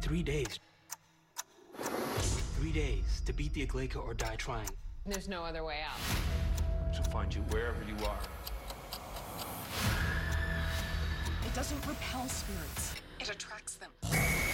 3 days. 3 days to beat the Aglaika or die trying. There's no other way out. To find you wherever you are. It doesn't repel spirits. It attracts them.